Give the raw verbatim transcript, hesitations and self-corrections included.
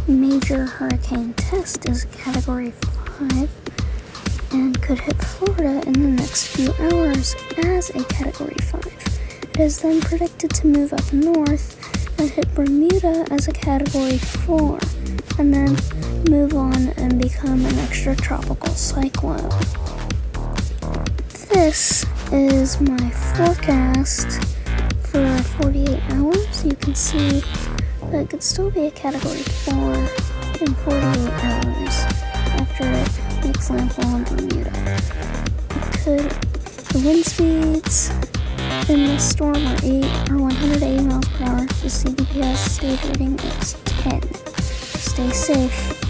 major hurricane test is a Category five and could hit Florida in the next few hours as a Category five. It is then predicted to move up north and hit Bermuda as a Category four, and then move on and become an extratropical cyclone. This is my forecast for forty-eight hours. You can see that it could still be a Category four in forty-eight hours after it makes landfall in Bermuda. It could, the wind speeds in this storm are eight or one hundred eighty miles per hour. The C D P S stage rating is ten. Stay safe.